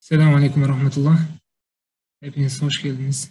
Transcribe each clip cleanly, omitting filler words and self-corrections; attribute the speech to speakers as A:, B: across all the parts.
A: Selamünaleyküm ve rahmetullah. Hepiniz hoş geldiniz.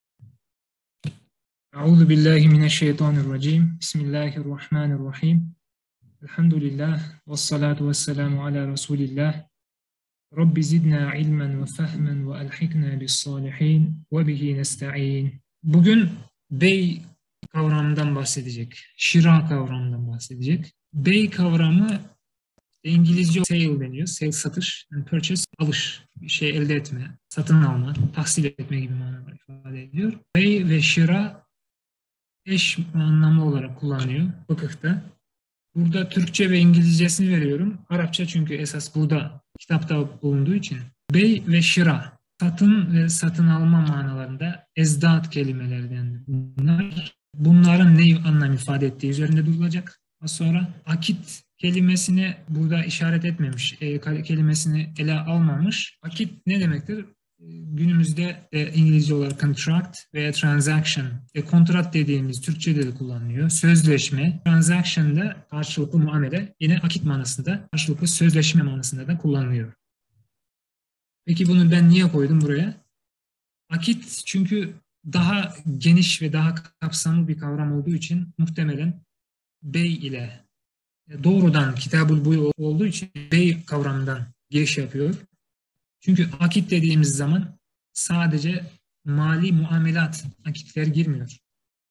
A: Euzu billahi mineşşeytanirracim. Bismillahirrahmanirrahim. Elhamdülillah ve salatu vesselamu ala Resulillah. Rabbi zidna ilmen ve fehmen ve elhikna bis salihin ve bihi nesta'in. Bugün bey kavramından bahsedecek. Şira kavramından bahsedecek. Bey kavramı İngilizce sale deniyor. Sale satış. Yani purchase alış. Bir şey elde etme, satın alma, tahsil etme gibi manalar ifade ediyor. Bey ve şira eş anlamlı olarak kullanılıyor fıkıhta. Burada Türkçe ve İngilizcesini veriyorum. Arapça çünkü esas burada kitapta bulunduğu için. Bey ve şira, satın ve satın alma manalarında ezdat kelimelerden bunlar. Bunların ne anlam ifade ettiği üzerinde durulacak. Sonra akit kelimesini burada işaret etmemiş, kelimesini ele almamış. Akit ne demektir? Günümüzde İngilizce olarak contract veya transaction, kontrat dediğimiz Türkçe'de de kullanılıyor. Sözleşme, transaction da karşılıklı muamele, yine akit manasında, karşılıklı sözleşme manasında da kullanılıyor. Peki bunu ben niye koydum buraya? Akit çünkü daha geniş ve daha kapsamlı bir kavram olduğu için muhtemelen bey ile doğrudan kitabul buy olduğu için bey kavramından giriş yapıyor. Çünkü akit dediğimiz zaman sadece mali muamelat akitler girmiyor.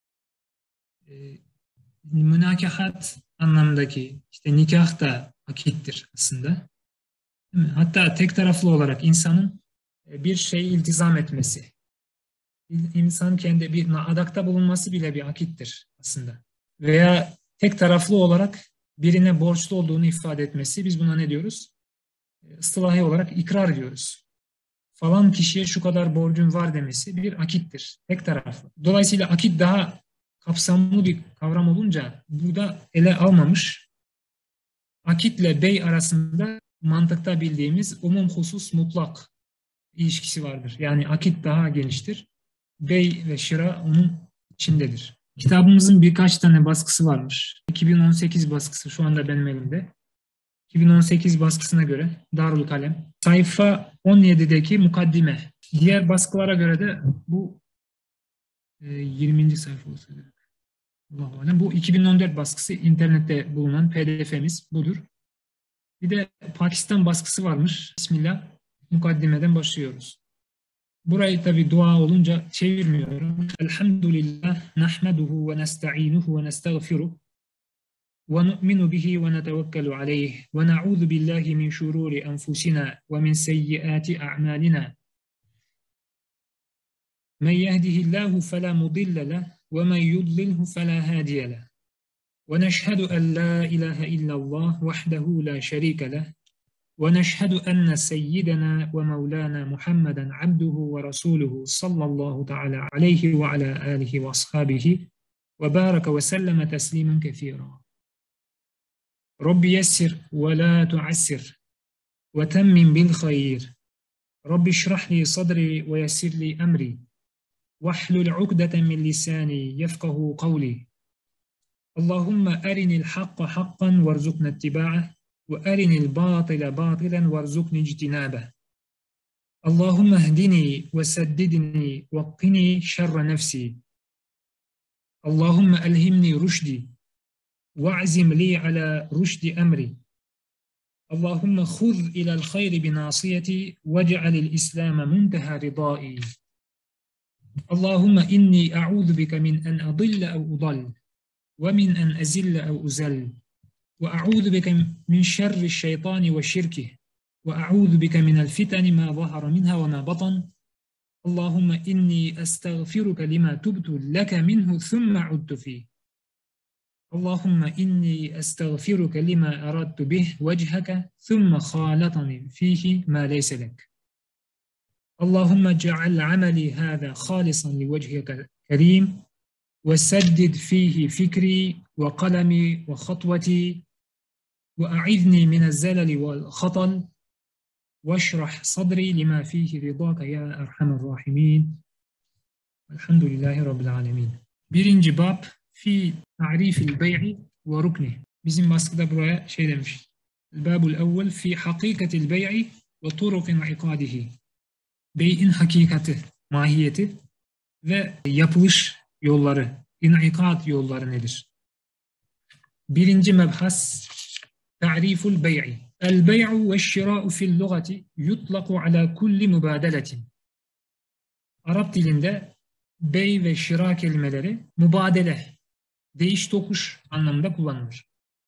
A: Münakahat anlamındaki işte nikah da akittir aslında. Hatta tek taraflı olarak insanın bir şeyi iltizam etmesi, insan kendi bir adakta bulunması bile bir akittir aslında. Veya tek taraflı olarak birine borçlu olduğunu ifade etmesi, biz buna ne diyoruz? İstilahi olarak ikrar diyoruz. Falan kişiye şu kadar borcun var demesi bir akittir. Tek taraflı. Dolayısıyla akit daha kapsamlı bir kavram olunca burada ele almamış. Akitle bey arasında mantıkta bildiğimiz umum husus mutlak ilişkisi vardır. Yani akit daha geniştir. Bey ve şira onun içindedir. Kitabımızın birkaç tane baskısı varmış. 2018 baskısı şu anda benim elimde. 2018 baskısına göre Darül Kalem. Sayfa 17'deki mukaddime. Diğer baskılara göre de bu 20. sayfa olsa gerek. Bu 2014 baskısı, internette bulunan PDF'miz budur. Bir de Pakistan baskısı varmış. Bismillah. Mukaddimeden başlıyoruz. Burayı tabi dua olunca çevirmiyorum. Elhamdülillah nahmeduhu ve nesta'inuhu ve nestağfiruh ve nu'minu bihi ve netevekkelu aleyh ve na'udhu billahi min şururi enfusina ve min seyyiati a'malina. Men yehdihillahu fela mudille leh ve men yudlilhu fela hadiye leh. Ve neşhedü en la ilahe illallah vahdehu la şerike leh. ونشهد أن سيدنا ومولانا محمدا عبده ورسوله صلى الله تعالى عليه وعلى آله وأصحابه وبارك وسلم تسليما كثيرا رب يسر ولا تعسر وتمم بالخير رب اشرح لي صدري ويسر لي أمري واحلل عقدة من لساني يفقه قولي اللهم أرني الحق حقا وارزقنا اتباعه وأرني الباطل باطلا وارزقني اجتنابه اللهم اهدني وسددني وقني شر نفسي اللهم ألهمني رشدي واعزم لي على رشد أمري اللهم خذ إلى الخير بناصيتي واجعل الإسلام منتهى رضائي اللهم إني أعوذ بك من أن أضل أو أضل ومن أن أزل أو أزل وأعوذ بك من شر الشيطان وشركه وأعوذ بك من الفتن ما ظهر منها وما بطن اللهم إني أستغفرك لما تبت لك منه ثم عدت فيه اللهم إني أستغفرك لما أردت به وجهك ثم خالطني فيه ما ليس لك اللهم اجعل عملي هذا خالصا لوجهك الكريم وسدد فيه فكري وقلمي وخطوتي وأعذني من الزلل والخطل واشرح صدري لما فيه رضاك يا أرحم الراحمين الحمد لله رب العالمين. Birinci bab fi ta'rifil bey'i ve rukni. Bizim baskıda buraya şey demiş. Babul evvel fi hakikatil bey'i ve turuk in'ikadihi. Bey'in hakikati, mahiyeti ve yapılış yolları, in'ikad yolları nedir? Birinci mebhas ta'riful bey'i. El bey'u ve şira'u fil lugati yutlaku ala kulli mübadeletin. Arap dilinde bey ve şira kelimeleri mübadele, değiş tokuş anlamında kullanılır.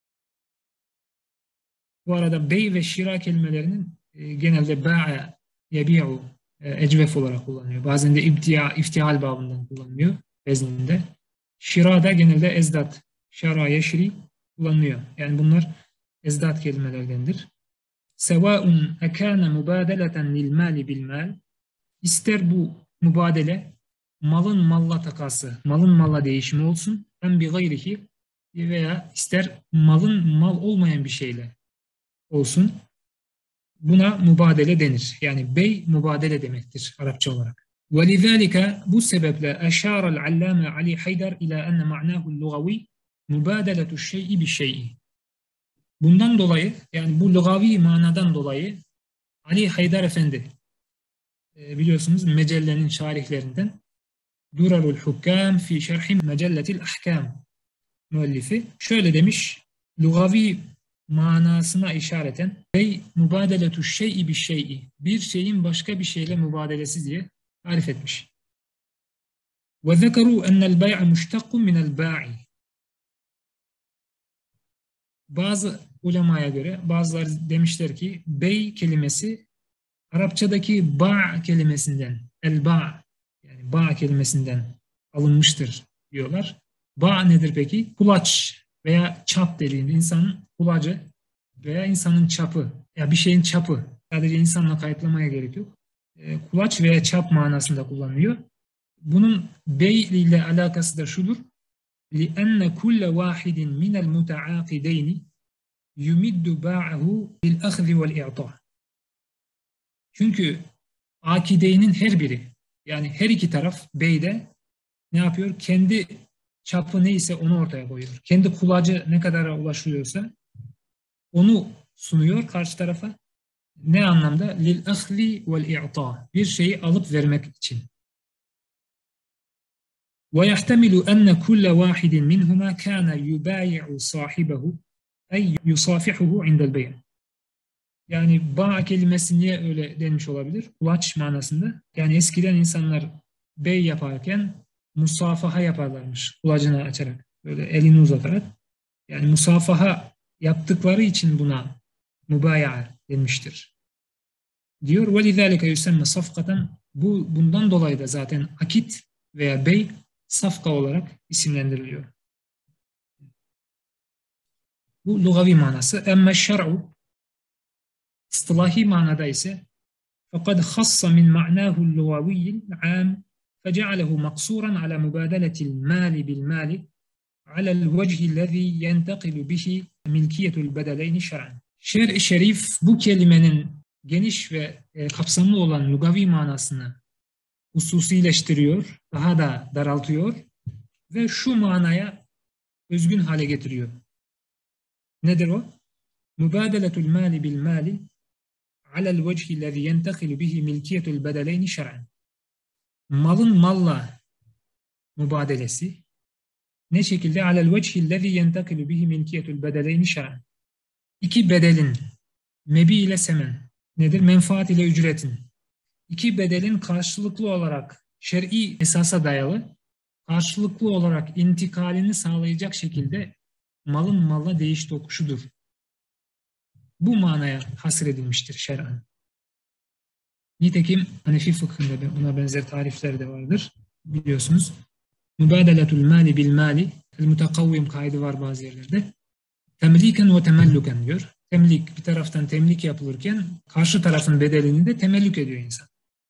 A: Bu arada bey ve şira kelimelerinin genelde ba'a, yebi'u, ecvef olarak kullanılıyor. Bazen de iftihal babından kullanılıyor vezninde. Şira da genelde ezdat, şara, yeşri kullanılıyor. Yani bunlar ezdat kelimelerdendir. Sevaun ekâne mübadeleten lil mâli bil mâl. İster bu mübadele malın malla takası, malın malla değişimi olsun, hem bir gayrihi veya ister malın mal olmayan bir şeyle olsun. Buna mübadele denir. Yani bey mübadele demektir Arapça olarak. وَلِذَٰلِكَ bu sebeple eşârel allâme Ali Haydar ila enne ma'nâhu'l lugavi mübadeletu şey'i bi şey'i. Bundan dolayı yani bu lugavi manadan dolayı Ali Haydar Efendi biliyorsunuz mecellenin şarihlerinden Durarul Hukkam fi şerhi mecelletil ahkam müellifi şöyle demiş, lugavi manasına işareten bey mübadeletu şey'i bi şey'i, bir şeyin başka bir şeyle mübadelesi diye tarif etmiş. Ve zekeru ennel bey'a müştakkun minel ba'i. Bazı ulemaya göre bazıları demişler ki bey kelimesi Arapçadaki ba kelimesinden, el-ba yani ba kelimesinden alınmıştır diyorlar. Ba nedir peki? Kulaç veya çap dediğinde insanın kulacı veya insanın çapı. Ya bir şeyin çapı. Sadece insanla kayıtlamaya gerek yok. Kulaç veya çap manasında kullanılıyor. Bunun bey ile alakası da şudur. لِأَنَّ كُلَّ وَاحِدٍ مِنَ الْمُتَعَاقِدَيْنِ يُمِدُّ بَاعَهُ بِالْأَخْذِ وَالْاِعْطَاءِ. Çünkü akideynin her biri, yani her iki taraf beyde ne yapıyor? Kendi çapı neyse onu ortaya koyuyor. Kendi kulacı ne kadara ulaşıyorsa onu sunuyor karşı tarafa. Ne anlamda? Lil-akhli vel-i'ta. Bir şeyi alıp vermek için. وَيَحْتَمِلُ أَنَّ كُلَّ وَاحِدٍ مِنْهُمَا كَانَ يُبَايِعُ صَاحِبَهُ اَيْ يُصَافِحُهُ عِنْدَ الْبَيْعِ. Yani ba kelimesi niye öyle denmiş olabilir? Kulaç manasında. Yani eskiden insanlar bey yaparken musafaha yaparlarmış. Kulacını açarak. Böyle elini uzatarak. Yani musafaha yaptıkları için buna mübaya denmiştir. Diyor. وَلِذَٰلِكَ يُسَمَّ صَفْقَةً. Bundan dolayı da zaten akit veya bey safka olarak isimlendiriliyor. Bu lugavi manası. Emme şer'u istilahi manada ise فَقَدْ خَصَّ مِنْ مَعْنَاهُ اللُّغَوِيِّ الْعَامِ فَجَعَلَهُ مَقْصُورًا عَلَى مُبَادَلَةِ الْمَالِ بِالْمَالِ عَلَى الْوَجْهِ الَّذ۪ي يَنْتَقِلُ بِهِ مِلْكِيَةُ الْبَدَلَيْنِ شَرْعًا. Şer-i şerif bu kelimenin geniş ve kapsamlı olan lugavi manasını hususileştiriyor, daha da daraltıyor ve şu manaya özgün hale getiriyor. Nedir o? Mübadeletul mali bil mali alel vecihi lezî yentekilu bihi milkiyetul bedeleyni şer'an. Malın malla mübadelesi ne şekilde? Alel vecihi lezî yentekilu bihi milkiyetul bedeleyni şer'an. İki bedelin, mebi ile semen, nedir? Menfaat ile ücretin. İki bedelin karşılıklı olarak şer'i esasa dayalı, karşılıklı olarak intikalini sağlayacak şekilde malın malla değiş tokuşudur. Bu manaya hasredilmiştir şer'an. Nitekim Hanefi fıkhında da buna benzer tarifler de vardır. Biliyorsunuz. Mübadeletul mali bil mali, el-mutekavvim kaydı var bazı yerlerde. Temliken ve temelluken diyor. Temlik, bir taraftan temlik yapılırken karşı tarafın bedelini de temellük ediyor insan.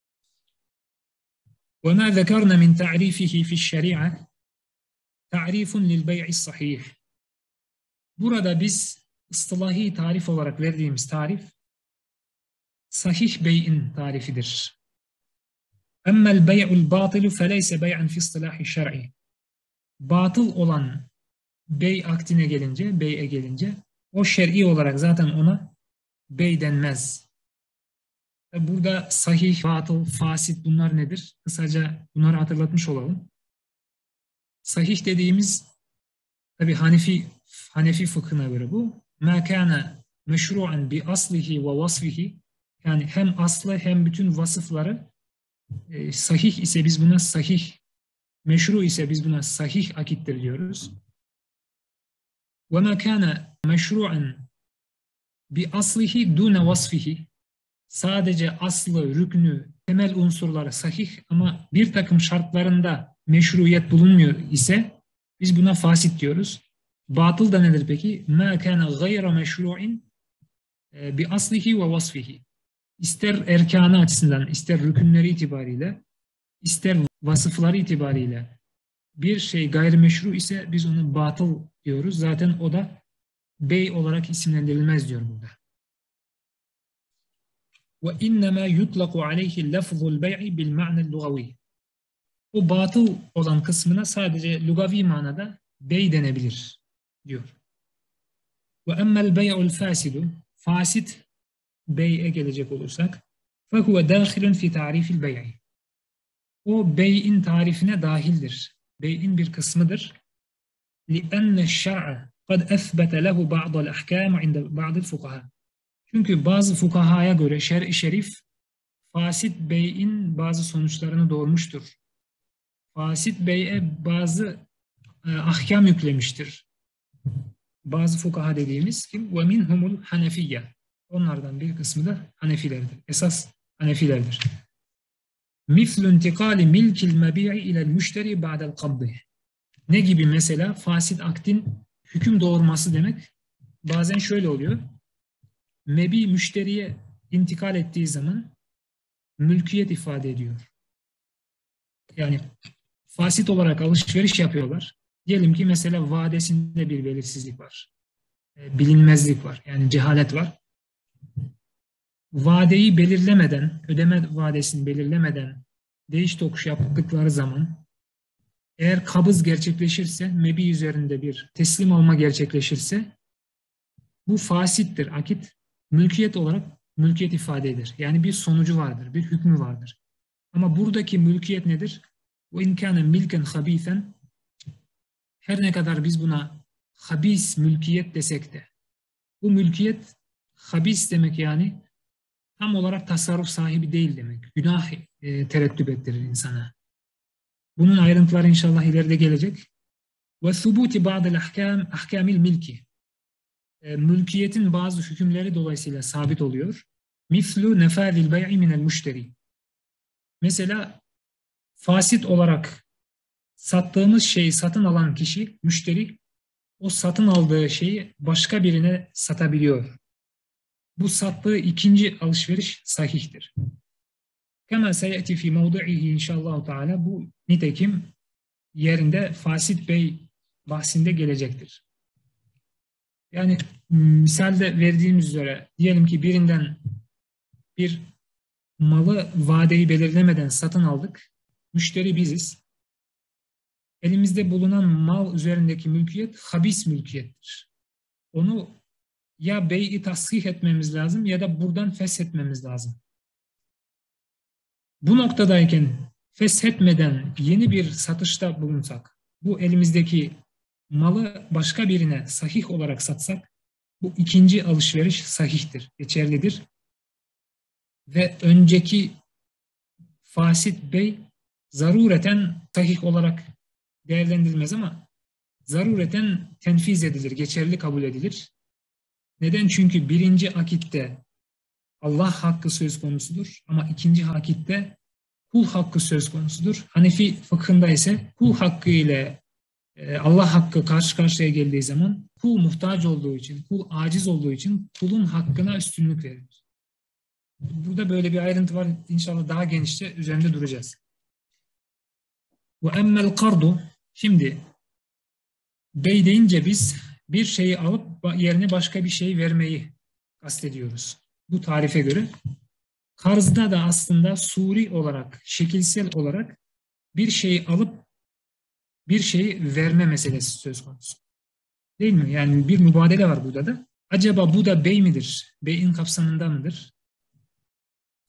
A: وَمَا ذَكَرْنَ مِنْ تَعْرِيفِهِ فِي الشَّرِيعَةِ تَعْرِيفٌ لِلْبَيْعِ الصَّحِيحِ. Burada biz ıstilahi tarif olarak verdiğimiz tarif sahih bey'in tarifidir. Emmel bey'ul batilu feleyse bey'an fi istilahi şer'i. Batıl olan bey akdine gelince, bey'e gelince o şer'i olarak zaten ona bey denmez. Burada sahih, batıl, fasit bunlar nedir? Kısaca bunları hatırlatmış olalım. Sahih dediğimiz tabi Hanefi fıkhına göre bu. مَا كَانَ مَشْرُعًا بِأَصْلِهِ وَوَصْفِهِ yani hem aslı hem bütün vasıfları sahih ise biz buna sahih, meşru ise biz buna sahih akittir diyoruz. وَمَا كَانَ مَشْرُعًا بِأَصْلِهِ دُونَ وَصْفِهِ sadece aslı, rüknü, temel unsurları sahih ama bir takım şartlarında meşruiyet bulunmuyor ise biz buna fasit diyoruz. Batıl da nedir peki? مَا كَانَ غَيْرَ مَشْرُعٍ بِأَصْلِهِ وَوَصْفِهِ İster erkanı açısından, ister rükünleri itibariyle, ister vasıfları itibariyle bir şey gayrimeşru ise biz onu batıl diyoruz. Zaten o da bey olarak isimlendirilmez diyor burada. وَاِنَّمَا يُطْلَقُ عَلَيْهِ لَفْظُ الْبَيْعِ بِالْمَعْنَ اللُّغَوِيِّ O batıl olan kısmına sadece lugavi manada bey denebilir diyor. وَاَمَّا الْبَيْعُ الْفَاسِدُ Fasit bey'e gelecek olursak فَهُوَ دَاخِلٌ فِي تَعْرِيفِ الْبَيْعِ O bey'in tarifine dahildir. Bey'in bir kısmıdır. لِأَنَّ الشَّرْعَ قَدْ أَثْبَتَ لَهُ بَعْضَ الْأَحْكَامِ عِنْدَ بَعْضِ الْفُقَهَا Çünkü bazı fukahaya göre şer-i şerif fasit bey'in bazı sonuçlarını doğurmuştur. Fasit bey'e bazı ahkam yüklemiştir. Bazı fukaha dediğimiz kim? وَمِنْهُمُ الْحَنَفِيَّةِ Onlardan bir kısmı da Hanefilerdir. Esas Hanefilerdir. مِثْلُ انْتِقَالِ مِلْكِ الْمَبِيعِ اِلَى الْمُشْتَرِ بَعْدَ الْقَبْضِ Ne gibi mesela? Fasit aktin hüküm doğurması demek. Bazen şöyle oluyor. Mebi müşteriye intikal ettiği zaman mülkiyet ifade ediyor. Yani fasit olarak alışveriş yapıyorlar. Diyelim ki mesela vadesinde bir belirsizlik var. Bilinmezlik var. Yani cehalet var. Vadeyi belirlemeden, ödeme vadesini belirlemeden değiş tokuş yaptıkları zaman eğer kabız gerçekleşirse, mebi üzerinde bir teslim alma gerçekleşirse bu fasittir. Akit mülkiyet olarak mülkiyet ifade eder. Yani bir sonucu vardır, bir hükmü vardır. Ama buradaki mülkiyet nedir? وَاِنْ كَانَ مِلْكًا خَب۪يثًا Her ne kadar biz buna habis mülkiyet desek de bu mülkiyet habis demek yani tam olarak tasarruf sahibi değil demek. Günah tereddüt ettirir insana. Bunun ayrıntıları inşallah ileride gelecek. وَثُبُوتِ بَعْضِ الْاحْكَامِ اَحْكَامِ الْمِلْكِ Mülkiyetin bazı hükümleri dolayısıyla sabit oluyor. مِثْلُ نَفَاذِ الْبَيْعِ مِنَ الْمُشْتَرِ Mesela fasit olarak sattığımız şeyi satın alan kişi, müşteri, o satın aldığı şeyi başka birine satabiliyor. Bu sattığı ikinci alışveriş sahihtir. Kema seyeti fi mevdu'ihi inşallah Teala bu nitekim yerinde fasit bey bahsinde gelecektir. Yani misalde verdiğimiz üzere diyelim ki birinden bir malı vadeyi belirlemeden satın aldık. Müşteri biziz. Elimizde bulunan mal üzerindeki mülkiyet habis mülkiyettir. Onu ya bey'i tasih etmemiz lazım ya da buradan feshetmemiz lazım. Bu noktadayken feshetmeden yeni bir satışta bulunsak, bu elimizdeki malı başka birine sahih olarak satsak, bu ikinci alışveriş sahihtir, geçerlidir. Ve önceki fasit bey zarureten sahih olarak değerlendirilmez ama zarureten tenfiz edilir, geçerli kabul edilir. Neden? Çünkü birinci akitte Allah hakkı söz konusudur ama ikinci akitte kul hakkı söz konusudur. Hanefi fıkhında ise kul hakkı ile Allah hakkı karşı karşıya geldiği zaman kul muhtaç olduğu için, kul aciz olduğu için kulun hakkına üstünlük verilir. Burada böyle bir ayrıntı var. İnşallah daha genişçe üzerinde duracağız. وَاَمَّا الْقَرْضُ Şimdi bey deyince biz bir şeyi alıp yerine başka bir şey vermeyi kastediyoruz. Bu tarife göre. Karzda da aslında suri olarak, şekilsel olarak bir şeyi alıp bir şeyi verme meselesi söz konusu. Değil mi? Yani bir mübadele var burada da. Acaba bu da bey midir? Bey'in kapsamında mıdır?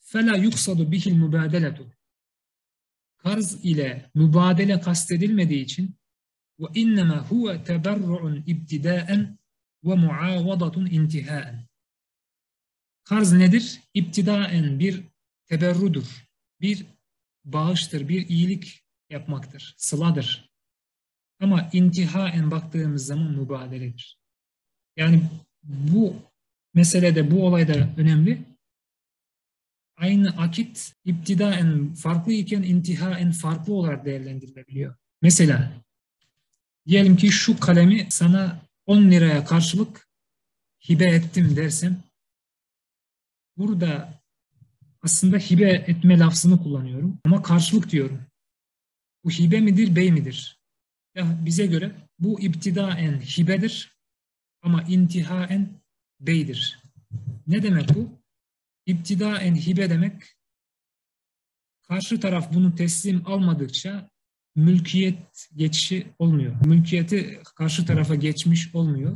A: فَلَا يُقْصَدُ بِهِ الْمُبَادَلَةُ Karz ile mübadele kastedilmediği için وَاِنَّمَا هُوَ تَبَرُّعٌ اِبْتِدَاءً وَمُعَاوَضَةٌ اِنْتِهَاءً Karz nedir? İptidaen bir teberrudur, bir bağıştır, bir iyilik yapmaktır, sıladır. Ama intihaen baktığımız zaman mübadeledir. Yani bu meselede, bu olayda önemli. Aynı akit iptidaen farklı iken intihaen farklı olarak değerlendirilebiliyor. Mesela diyelim ki şu kalemi sana 10 liraya karşılık hibe ettim dersem, burada aslında hibe etme lafzını kullanıyorum ama karşılık diyorum. Bu hibe midir, bey midir? Ya bize göre bu iptidaen hibedir ama intihaen beydir. Ne demek bu? İptidaen hibe demek, karşı taraf bunu teslim almadıkça mülkiyet geçişi olmuyor. Mülkiyeti karşı tarafa geçmiş olmuyor.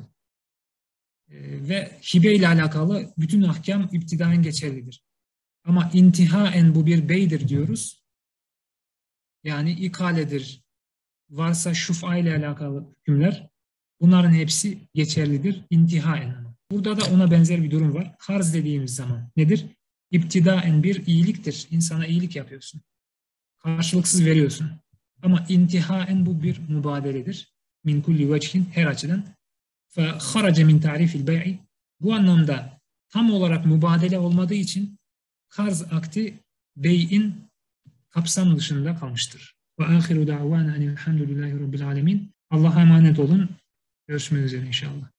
A: Ve hibe ile alakalı bütün ahkam iptidaen geçerlidir. Ama intihaen bu bir beydir diyoruz. Yani ikaledir, varsa şufa ile alakalı hükümler, bunların hepsi geçerlidir intihaen. Burada da ona benzer bir durum var. Karz dediğimiz zaman nedir? İptidaen bir iyiliktir. İnsana iyilik yapıyorsun. Karşılıksız veriyorsun. Ama intihaen bu bir mübadeledir. Min kulli vecihin, her açıdan. فَخَرَجَ مِنْ تَعْرِفِ الْبَيْعِ Bu anlamda tam olarak mübadele olmadığı için karz akti bey'in kapsam dışında kalmıştır. وَآخِرُ دَعْوَانَ اَنِ الْحَمْدُ لِلّٰهِ رَبِّ الْعَالَمِينَ Allah'a emanet olun. Görüşmek üzere inşallah.